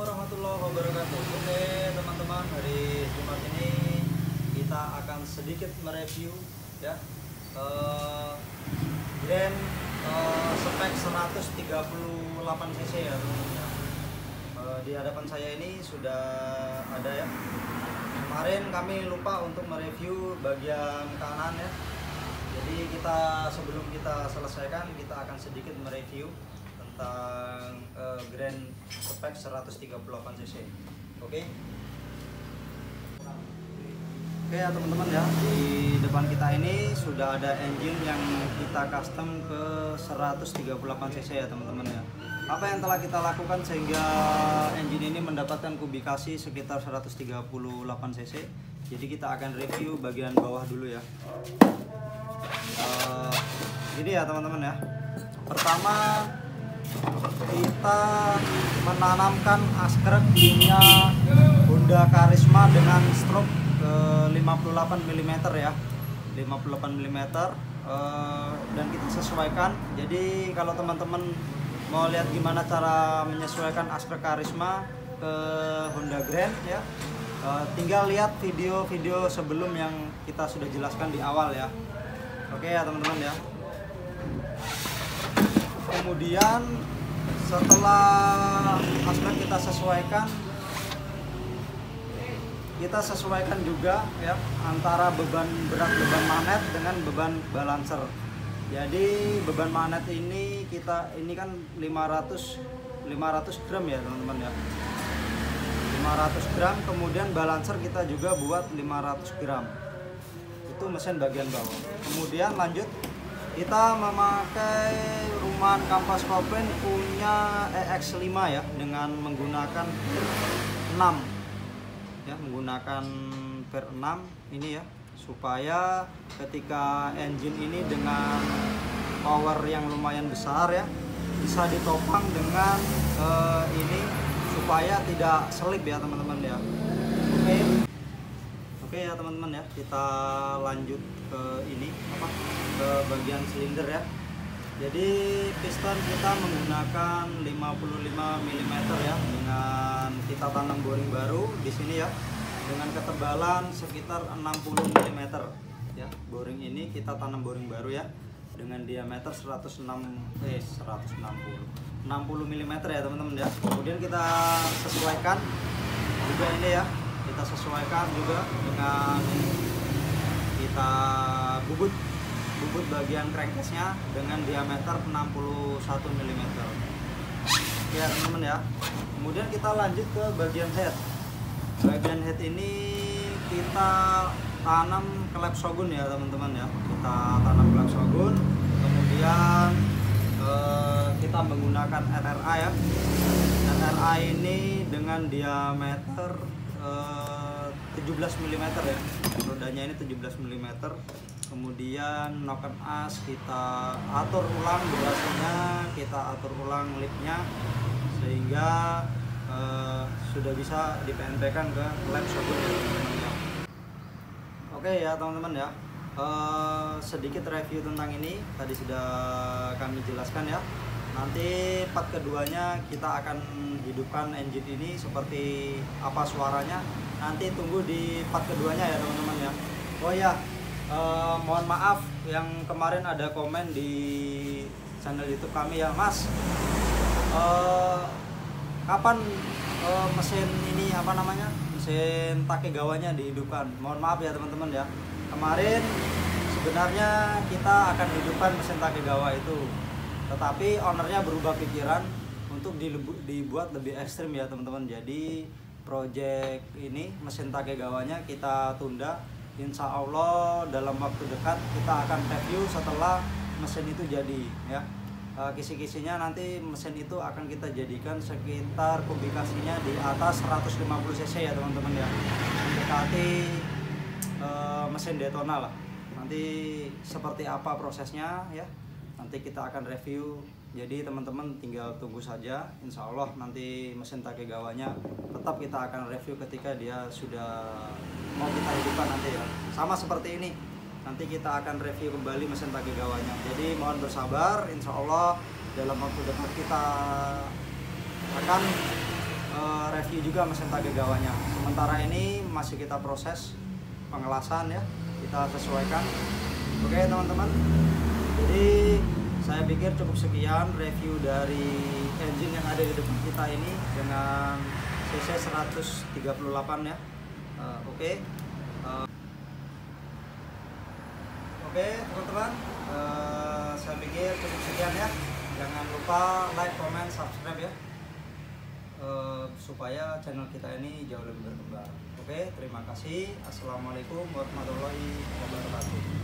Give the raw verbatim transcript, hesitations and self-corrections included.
warahmatullahi wabarakatuh. Oke teman-teman, hari Jumat ini kita akan sedikit mereview ya uh, Grand uh, spek seratus tiga puluh delapan cc ya teman-teman. Uh, di hadapan saya ini sudah ada ya. Kemarin kami lupa untuk mereview bagian kanan ya. Jadi kita sebelum kita selesaikan, kita akan sedikit mereview tentang uh, Grand spek seratus tiga puluh delapan cc. Oke. Oke ya teman-teman ya, di depan kita ini sudah ada engine yang kita custom ke seratus tiga puluh delapan cc ya teman-teman ya. Apa yang telah kita lakukan sehingga engine ini mendapatkan kubikasi sekitar seratus tiga puluh delapan cc. Jadi kita akan review bagian bawah dulu ya. Uh, gini ya teman-teman ya. Pertama kita menanamkan askrek punya Honda Karisma dengan stroke ke lima puluh delapan milimeter ya, lima puluh delapan milimeter, uh, dan kita sesuaikan. Jadi kalau teman-teman mau lihat gimana cara menyesuaikan askrek Karisma ke Honda Grand ya, uh, tinggal lihat video-video sebelum yang kita sudah jelaskan di awal ya. Oke ya teman-teman ya. Kemudian setelah askrek kita sesuaikan, kita sesuaikan juga ya antara beban berat beban magnet dengan beban balancer. Jadi beban magnet ini kita ini kan lima ratus gram ya teman-teman ya, lima ratus gram. Kemudian balancer kita juga buat lima ratus gram. Itu mesin bagian bawah. Kemudian lanjut kita memakai rumahan kampas kopling punya E X lima ya, dengan menggunakan enam ya, menggunakan per enam ini ya, supaya ketika engine ini dengan power yang lumayan besar ya, bisa ditopang dengan uh, ini supaya tidak selip ya teman-teman ya. Oke. Oke ya teman-teman ya, kita lanjut ke ini apa ke bagian silinder ya. Jadi piston kita menggunakan lima puluh lima milimeter ya, dengan kita tanam boring baru di sini ya, dengan ketebalan sekitar enam puluh milimeter ya. Boring ini kita tanam boring baru ya, dengan diameter seratus enam eh seratus enam puluh enam puluh milimeter ya teman-teman ya. Kemudian kita sesuaikan juga ini ya, kita sesuaikan juga dengan kita bubut bubut bagian crankcase-nya dengan diameter enam puluh satu milimeter ya teman-teman ya. Kemudian kita lanjut ke bagian head. Bagian head ini kita tanam klep shogun ya teman-teman ya, kita tanam klep shogun. Kemudian eh, kita menggunakan R R A ya. R R A ini dengan diameter eh, tujuh belas milimeter ya, rodanya ini tujuh belas milimeter. Kemudian noken as kita atur ulang durasinya, kita atur ulang lipnya sehingga eh, sudah bisa di P N P-kan ke lap shogun ya teman-teman ya. Oke ya teman-teman ya, eh, sedikit review tentang ini tadi sudah kami jelaskan ya. Nanti part keduanya kita akan hidupkan engine ini seperti apa suaranya, nanti tunggu di part keduanya ya teman-teman ya. Oh ya, Uh, mohon maaf yang kemarin ada komen di channel YouTube kami ya, Mas, uh, kapan uh, mesin ini apa namanya mesin Takegawanya dihidupkan. Mohon maaf ya teman-teman ya, kemarin sebenarnya kita akan hidupkan mesin Takegawa itu, tetapi ownernya berubah pikiran untuk dibuat lebih ekstrim ya teman-teman. Jadi project ini mesin Takegawanya kita tunda. Insya Allah dalam waktu dekat kita akan review setelah mesin itu jadi ya. Kisi-kisinya nanti mesin itu akan kita jadikan sekitar kubikasinya di atas seratus lima puluh cc ya teman-teman ya, mendekati uh, mesin Daytona lah. Nanti seperti apa prosesnya ya, nanti kita akan review. Jadi teman-teman tinggal tunggu saja, insya Allah nanti mesin Takegawanya tetap kita akan review ketika dia sudah mau kita hidupkan nanti ya. Sama seperti ini, nanti kita akan review kembali mesin Takegawanya. Jadi mohon bersabar, insya Allah dalam waktu dekat kita akan uh, review juga mesin Tagegawa-nya. Sementara ini masih kita proses pengelasan ya, kita sesuaikan. Oke teman-teman, jadi saya pikir cukup sekian review dari engine yang ada di depan kita ini dengan cc seratus tiga puluh delapan ya. uh, Oke uh, Oke teman-teman, uh, saya pikir cukup sekian ya. Jangan lupa like, comment, subscribe ya, uh, supaya channel kita ini jauh lebih berkembang. Oke, terima kasih. Assalamualaikum warahmatullahi wabarakatuh.